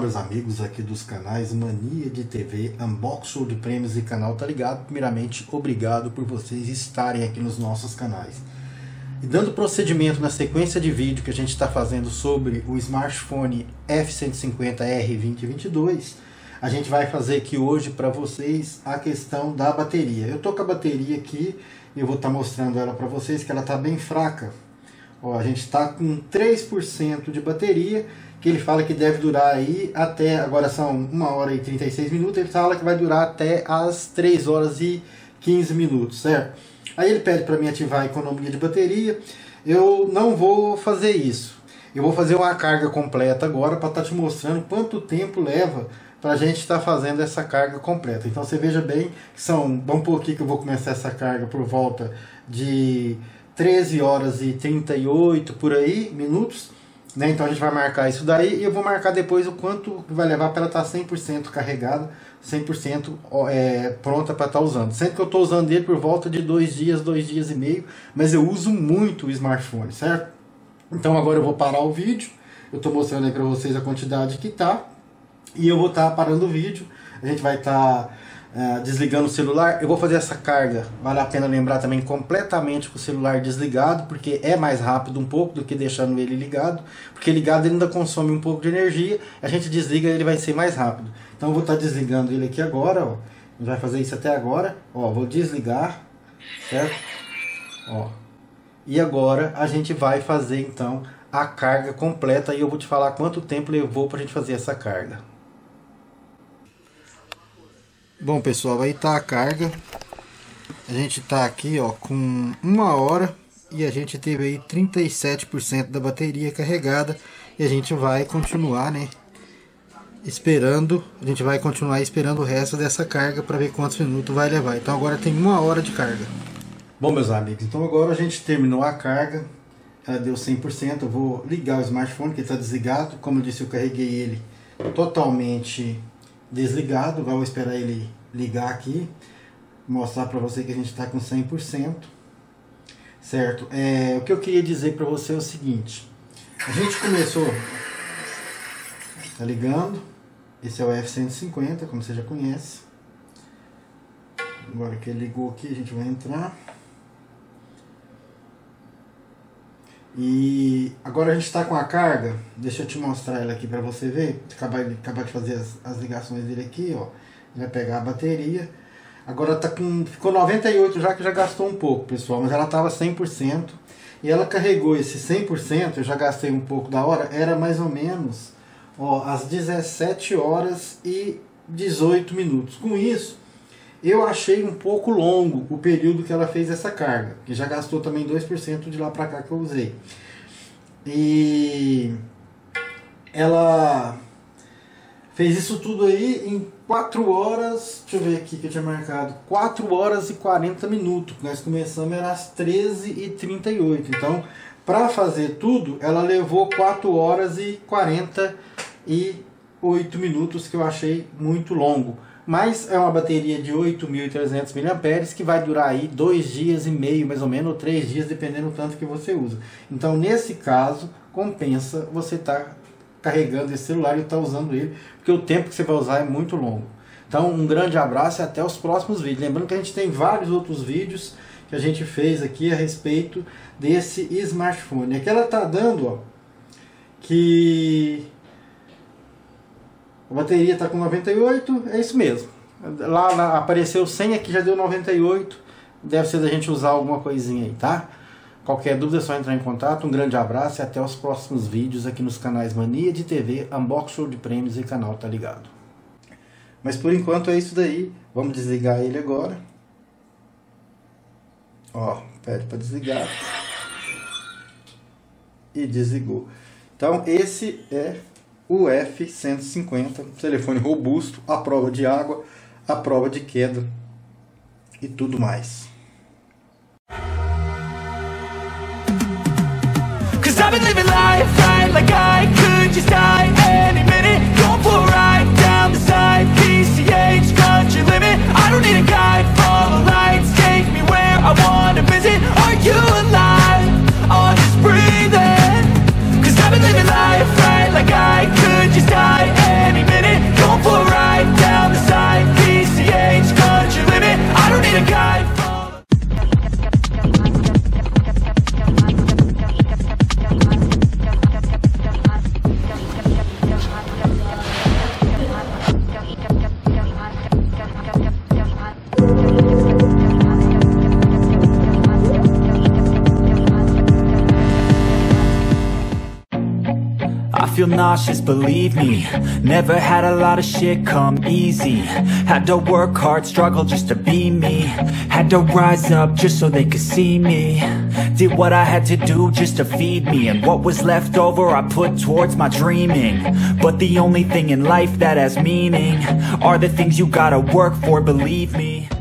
meus amigos aqui dos canais Mania de TV, Unbox Show de Prêmios e Canal Tá Ligado. Primeiramente, obrigado por vocês estarem aqui nos nossos canais. E dando procedimento na sequência de vídeo que a gente está fazendo sobre o smartphone F150R 2022, a gente vai fazer aqui hoje para vocês a questão da bateria. Eu tô com a bateria aqui e eu vou estar mostrando ela para vocês que ela tá bem fraca. Ó, a gente está com 3% de bateria, que ele fala que deve durar aí até, agora são 1 hora e 36 minutos, ele fala que vai durar até as 3 horas e 15 minutos, certo? Aí ele pede para mim ativar a economia de bateria. Eu não vou fazer isso. Eu vou fazer uma carga completa agora para estar te mostrando quanto tempo leva para a gente estar fazendo essa carga completa. Então você veja bem que vamos pôr aqui que eu vou começar essa carga por volta de 13 horas e 38 por aí minutos, né? Então a gente vai marcar isso daí e eu vou marcar depois o quanto vai levar para ela estar 100% carregada, 100% pronta para estar usando. Sendo que eu estou usando ele por volta de 2 dias, 2 dias e meio, mas eu uso muito o smartphone, certo? Então agora eu vou parar o vídeo, eu estou mostrando aí para vocês a quantidade que tá, e eu vou estar parando o vídeo, a gente vai estar desligando o celular. Eu vou fazer essa carga, vale a pena lembrar também, completamente com o celular desligado, porque é mais rápido um pouco do que deixando ele ligado, porque ligado ele ainda consome um pouco de energia, a gente desliga ele vai ser mais rápido. Então eu vou estar desligando ele aqui agora, ó. A gente vai fazer isso até agora, ó, vou desligar, certo? Ó. E agora a gente vai fazer então a carga completa e eu vou te falar quanto tempo levou pra gente fazer essa carga. Bom pessoal, aí tá a carga. A gente tá aqui ó com 1 hora e a gente teve aí 37% da bateria carregada. E a gente vai continuar, né, esperando. A gente vai continuar esperando o resto dessa carga para ver quantos minutos vai levar. Então agora tem 1 hora de carga. Bom meus amigos, então agora a gente terminou a carga. Ela deu 100%, eu vou ligar o smartphone que está desligado. Como eu disse, eu carreguei ele totalmente desligado. Vou esperar ele ligar aqui, mostrar para você que a gente está com 100%, certo? O que eu queria dizer para você é o seguinte: a gente começou, tá ligando, esse é o F150, como você já conhece. Agora que ele ligou aqui, a gente vai entrar. E agora a gente está com a carga. Deixa eu te mostrar ela aqui para você ver. Acabar de fazer as ligações dele aqui, ó. Ele vai pegar a bateria. Agora tá ficou 98 já, que já gastou um pouco, pessoal, mas ela estava 100%. E ela carregou esse 100%, eu já gastei um pouco da hora, era mais ou menos, ó, às 17 horas e 18 minutos. Com isso, eu achei um pouco longo o período que ela fez essa carga, que já gastou também 2% de lá para cá que eu usei. E ela fez isso tudo aí em 4 horas, deixa eu ver aqui que eu tinha marcado, 4 horas e 40 minutos. Nós começamos era às 13h38, então para fazer tudo ela levou 4 horas e 48 minutos, que eu achei muito longo. Mas é uma bateria de 8.300 mAh que vai durar aí 2 dias e meio, mais ou menos, ou 3 dias, dependendo do tanto que você usa. Então, nesse caso, compensa você estar carregando esse celular e estar usando ele, porque o tempo que você vai usar é muito longo. Então, um grande abraço e até os próximos vídeos. Lembrando que a gente tem vários outros vídeos que a gente fez aqui a respeito desse smartphone. Aqui ela está dando, ó, que a bateria está com 98, é isso mesmo. Lá apareceu 100, aqui já deu 98. Deve ser da gente usar alguma coisinha aí, tá? Qualquer dúvida é só entrar em contato. Um grande abraço e até os próximos vídeos aqui nos canais Mania de TV, Unbox Show de Prêmios e Canal Tá Ligado. Mas por enquanto é isso daí. Vamos desligar ele agora. Ó, pede para desligar. E desligou. Então esse é o F150, telefone robusto, à prova de água, à prova de queda e tudo mais. I've been living life right like I could just die any minute. Going for a ride down the side, PCH, country limit. I don't need a guide, follow lights, take me where I wanna visit. Are you alive? Or just breathing? Cause I've been living life right like I could just die any minute. nauseous, believe me. Never had a lot of shit come easy. Had to work hard, struggle just to be me. Had to rise up just so they could see me. Did what I had to do just to feed me, and what was left over I put towards my dreaming. But the only thing in life that has meaning are the things you gotta work for, believe me.